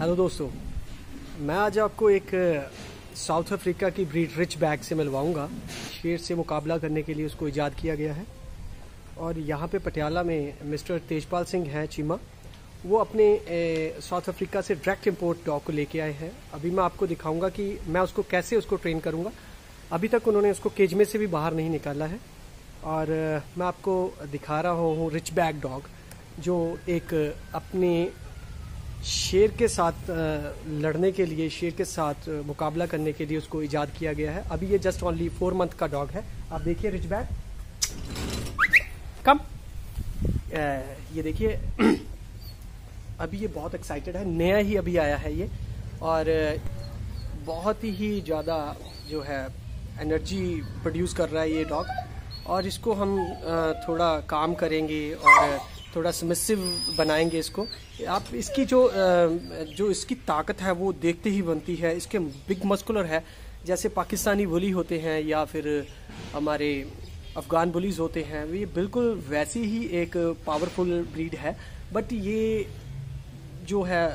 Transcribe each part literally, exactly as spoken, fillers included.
Hello दोस्तों, मैं आज आपको एक साउथ अफ्रीका की ब्रीड रिच बैग से मिलवाऊंगा। शेर से मुकाबला करने के लिए उसको इजाद किया गया है और यहाँ पे पटियाला में मिस्टर तेजपाल सिंह हैं चीमा, वो अपने ए, साउथ अफ्रीका से डायरेक्ट इंपोर्ट डॉग को लेके आए हैं। अभी मैं आपको दिखाऊंगा कि मैं उसको कैसे उसको ट्रेन करूँगा। अभी तक उन्होंने उसको केज में से भी बाहर नहीं निकाला है और मैं आपको दिखा रहा हूँ रिच बैग डॉग, जो एक अपने शेर के साथ लड़ने के लिए, शेर के साथ मुकाबला करने के लिए उसको इजाद किया गया है। अभी ये जस्ट ओनली फोर मंथ का डॉग है। आप देखिए रिच बैग, कम ये देखिए अभी ये बहुत एक्साइटेड है, नया ही अभी आया है ये और बहुत ही ज़्यादा जो है एनर्जी प्रोड्यूस कर रहा है ये डॉग। और इसको हम थोड़ा काम करेंगे और थोड़ा सबमिसिव बनाएंगे इसको। आप इसकी जो जो इसकी ताकत है वो देखते ही बनती है। इसके बिग मस्कुलर है, जैसे पाकिस्तानी बुली होते हैं या फिर हमारे अफ़गान बुलीज होते हैं, ये बिल्कुल वैसी ही एक पावरफुल ब्रीड है। बट ये जो है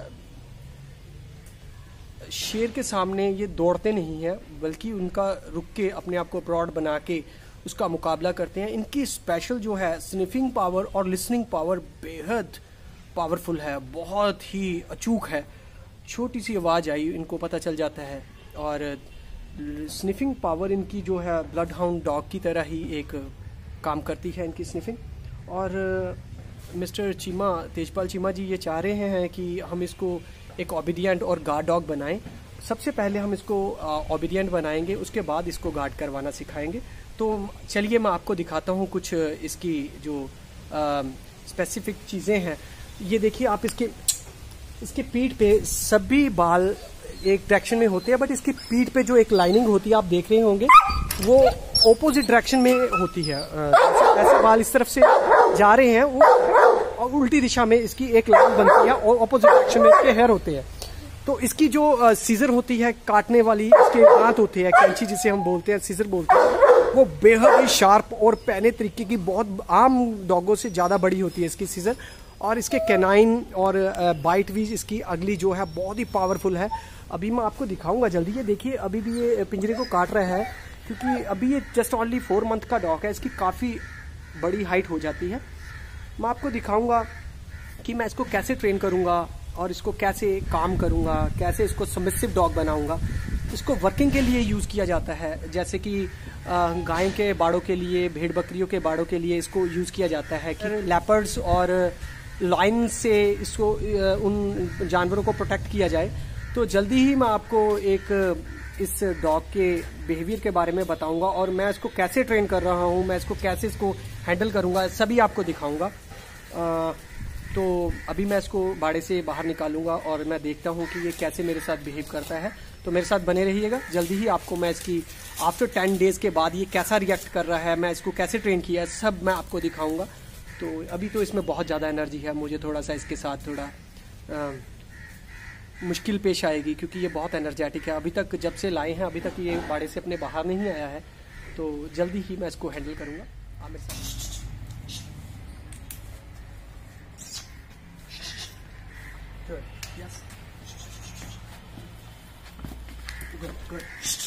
शेर के सामने ये दौड़ते नहीं हैं, बल्कि उनका रुक के अपने आप को प्रॉड बना के उसका मुकाबला करते हैं। इनकी स्पेशल जो है स्निफिंग पावर और लिसनिंग पावर बेहद पावरफुल है, बहुत ही अचूक है। छोटी सी आवाज़ आई इनको पता चल जाता है। और स्निफिंग पावर इनकी जो है ब्लड हाउंड डॉग की तरह ही एक काम करती है इनकी स्निफिंग। और मिस्टर चीमा, तेजपाल चीमा जी ये चाह रहे हैं कि हम इसको एक ओबीडियंट और गार्ड डॉग बनाएं। सबसे पहले हम इसको ओबीडियंट बनाएंगे, उसके बाद इसको गार्ड करवाना सिखाएंगे। तो चलिए मैं आपको दिखाता हूँ कुछ इसकी जो स्पेसिफिक चीज़ें हैं। ये देखिए आप, इसके इसके पीठ पे सभी बाल एक डायरेक्शन में होते हैं, बट इसकी पीठ पे जो एक लाइनिंग होती है आप देख रहे होंगे वो ऑपोजिट डायरेक्शन में होती है। ऐसे बाल इस तरफ से जा रहे हैं वो, और उल्टी दिशा में इसकी एक लाइन बनती है और ऑपोजिट डायरेक्शन में इसके हेयर होते हैं। तो इसकी जो सीजर होती है काटने वाली, इसके दांत होते हैं, कैंची जिसे हम बोलते हैं, सीजर बोलते हैं, वो बेहद ही शार्प और पैने तरीके की, बहुत आम डॉगों से ज़्यादा बड़ी होती है इसकी सीजर। और इसके कैनाइन और बाइट भी इसकी अगली जो है बहुत ही पावरफुल है। अभी मैं आपको दिखाऊंगा जल्दी। ये देखिए अभी भी ये पिंजरे को काट रहा है, क्योंकि अभी ये जस्ट ओनली फोर मंथ का डॉग है, इसकी काफ़ी बड़ी हाइट हो जाती है। मैं आपको दिखाऊंगा कि मैं इसको कैसे ट्रेन करूँगा और इसको कैसे काम करूँगा, कैसे इसको सबमिसिव डॉग बनाऊँगा। इसको वर्किंग के लिए यूज़ किया जाता है, जैसे कि गाय के बाड़ों के लिए, भेड़ बकरियों के बाड़ों के लिए इसको यूज़ किया जाता है कि लेपर्ड्स और लायन से इसको उन जानवरों को प्रोटेक्ट किया जाए। तो जल्दी ही मैं आपको एक इस डॉग के बिहेवियर के बारे में बताऊंगा और मैं इसको कैसे ट्रेन कर रहा हूँ, मैं इसको कैसे इसको हैंडल करूँगा, सभी आपको दिखाऊँगा। तो अभी मैं इसको बाड़े से बाहर निकालूंगा और मैं देखता हूँ कि ये कैसे मेरे साथ बिहेव करता है। तो मेरे साथ बने रहिएगा, जल्दी ही आपको मैं इसकी आफ्टर टेन डेज़ के बाद ये कैसा रिएक्ट कर रहा है, मैं इसको कैसे ट्रेन किया है, सब मैं आपको दिखाऊंगा। तो अभी तो इसमें बहुत ज़्यादा एनर्जी है, मुझे थोड़ा सा इसके साथ थोड़ा आ, मुश्किल पेश आएगी, क्योंकि ये बहुत एनर्जेटिक है। अभी तक जब से लाए हैं अभी तक ये बाड़े से अपने बाहर नहीं आया है, तो जल्दी ही मैं इसको हैंडल करूँगा। आप मेरे साथ Yes. Good, good.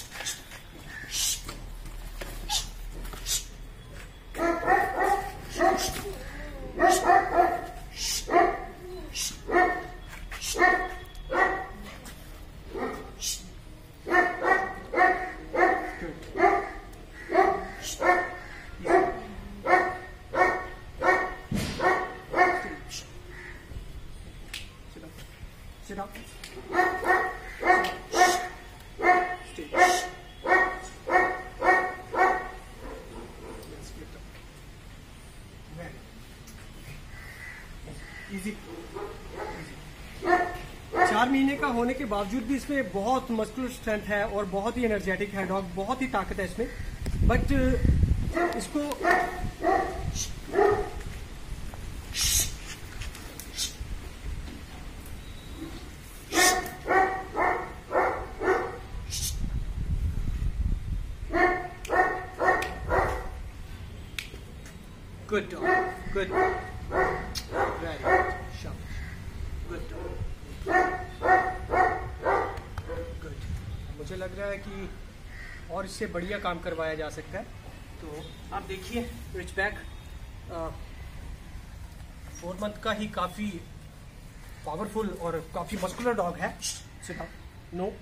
Sit up. Easy. चार महीने का होने के बावजूद भी इसमें बहुत मस्कुलर स्ट्रेंथ है और बहुत ही एनर्जेटिक है डॉग, बहुत ही ताकत है इसमें। बट इसको Good dog. Good. Very good. Shabash. Good dog. लग रहा है कि और इससे बढ़िया काम करवाया जा सकता है। तो आप देखिए रिचबैक फोर मंथ का ही काफ़ी पावरफुल और काफ़ी मस्कुलर डॉग है। नो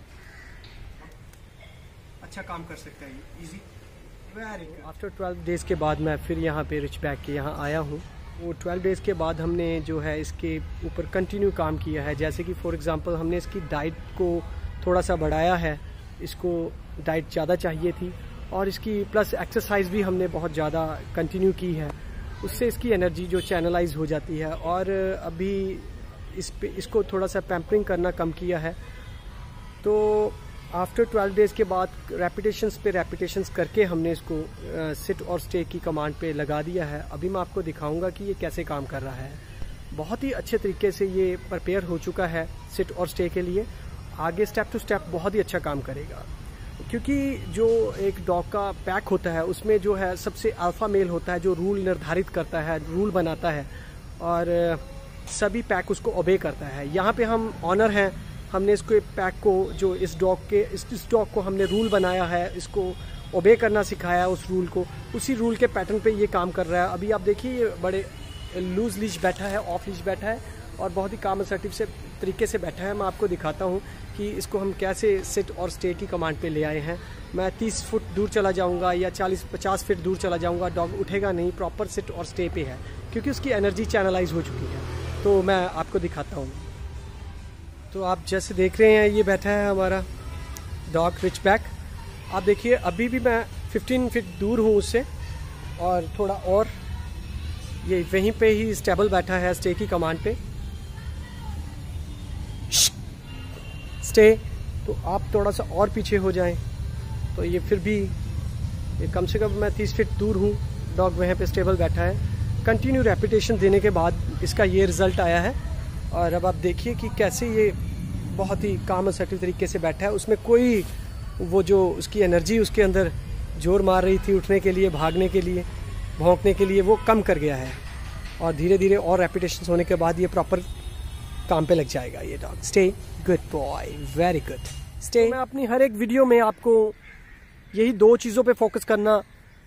अच्छा काम कर सकता है ये, easy, very good. After twelve days के बाद मैं फिर यहाँ पे रिचबैक के यहाँ आया हूँ। वो ट्वेल्व डेज़ के बाद हमने जो है इसके ऊपर कंटिन्यू काम किया है। जैसे कि फॉर एग्ज़ाम्पल हमने इसकी डाइट को थोड़ा सा बढ़ाया है, इसको डाइट ज़्यादा चाहिए थी, और इसकी प्लस एक्सरसाइज भी हमने बहुत ज़्यादा कंटिन्यू की है। उससे इसकी एनर्जी जो चैनलाइज हो जाती है। और अभी इस पे इसको थोड़ा सा पैम्परिंग करना कम किया है। तो आफ्टर ट्वेल्व डेज़ के बाद रेपिटेशंस पे रेपिटेशंस करके हमने इसको सिट और स्टे की कमांड पे लगा दिया है। अभी मैं आपको दिखाऊंगा कि ये कैसे काम कर रहा है। बहुत ही अच्छे तरीके से ये प्रिपेयर हो चुका है सिट और स्टे के लिए। आगे स्टेप टू स्टेप बहुत ही अच्छा काम करेगा, क्योंकि जो एक डॉग का पैक होता है उसमें जो है सबसे अल्फा मेल होता है, जो रूल निर्धारित करता है, रूल बनाता है, और सभी पैक उसको ओबे करता है। यहाँ पे हम ऑनर हैं, हमने इसको पैक को जो इस डॉग के इस, इस डॉग को हमने रूल बनाया है, इसको ओबे करना सिखाया उस रूल को, उसी रूल के पैटर्न पे ये काम कर रहा है। अभी आप देखिए ये बड़े लूज लीज बैठा है, ऑफ लीज बैठा है, और बहुत ही काम असर्टिव से तरीके से बैठा है। मैं आपको दिखाता हूँ कि इसको हम कैसे सिट और स्टे की कमांड पे ले आए हैं। मैं तीस फुट दूर चला जाऊँगा या चालीस पचास फीट दूर चला जाऊँगा, डॉग उठेगा नहीं, प्रॉपर सिट और स्टे पे है, क्योंकि उसकी एनर्जी चैनलाइज हो चुकी है। तो मैं आपको दिखाता हूँ। तो आप जैसे देख रहे हैं ये बैठा है हमारा डॉग रिचबैक। आप देखिए अभी भी मैं पंद्रह फीट दूर हूँ उससे, और थोड़ा और ये वहीं पे ही स्टेबल बैठा है स्टे की कमांड पे। स्टे, तो आप थोड़ा सा और पीछे हो जाएं, तो ये फिर भी ये कम से कम मैं तीस फीट दूर हूँ, डॉग वहाँ पे स्टेबल बैठा है। कंटिन्यू रेपिटेशन देने के बाद इसका ये रिज़ल्ट आया है। और अब आप देखिए कि कैसे ये बहुत ही काम असर्टिव तरीके से बैठा है। उसमें कोई वो जो उसकी एनर्जी उसके अंदर जोर मार रही थी उठने के लिए, भागने के लिए, भौंकने के लिए, वो कम कर गया है। और धीरे धीरे और रेपिटेशन होने के बाद ये प्रॉपर काम पे लग जाएगा ये dog. Stay, good boy, very good, stay. मैं अपनी हर एक वीडियो में आपको यही दो चीज़ों पे फोकस करना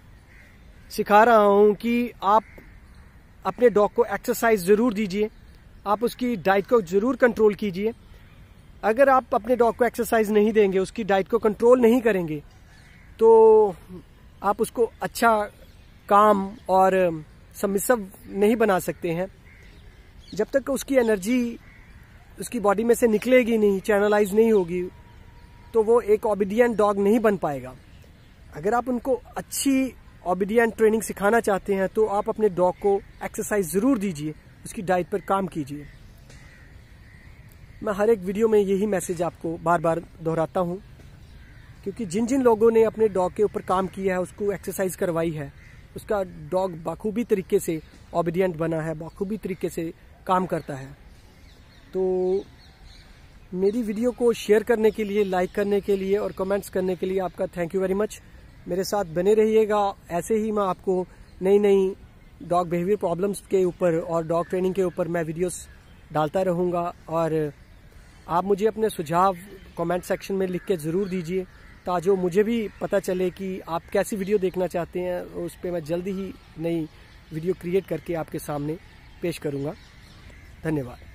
सिखा रहा हूँ कि आप अपने डॉग को एक्सरसाइज ज़रूर दीजिए, आप उसकी डाइट को ज़रूर कंट्रोल कीजिए। अगर आप अपने डॉग को एक्सरसाइज नहीं देंगे, उसकी डाइट को कंट्रोल नहीं करेंगे, तो आप उसको अच्छा, काम और सबमिसिव नहीं बना सकते हैं। जब तक उसकी एनर्जी उसकी बॉडी में से निकलेगी नहीं, चैनलाइज नहीं होगी, तो वो एक ओबीडिएंट डॉग नहीं बन पाएगा। अगर आप उनको अच्छी ओबीडिएंट ट्रेनिंग सिखाना चाहते हैं तो आप अपने डॉग को एक्सरसाइज ज़रूर दीजिए, उसकी डाइट पर काम कीजिए। मैं हर एक वीडियो में यही मैसेज आपको बार बार दोहराता हूँ, क्योंकि जिन जिन लोगों ने अपने डॉग के ऊपर काम किया है, उसको एक्सरसाइज करवाई है, उसका डॉग बखूबी तरीके से ओबीडिएंट बना है, बखूबी तरीके से काम करता है। तो मेरी वीडियो को शेयर करने के लिए, लाइक करने के लिए और कमेंट्स करने के लिए आपका थैंक यू वेरी मच। मेरे साथ बने रहिएगा, ऐसे ही मैं आपको नई नई डॉग बिहेवियर प्रॉब्लम्स के ऊपर और डॉग ट्रेनिंग के ऊपर मैं वीडियोस डालता रहूँगा। और आप मुझे अपने सुझाव कमेंट सेक्शन में लिख के ज़रूर दीजिए, ताकि मुझे भी पता चले कि आप कैसी वीडियो देखना चाहते हैं। उस पर मैं जल्दी ही नई वीडियो क्रिएट करके आपके सामने पेश करूँगा। धन्यवाद।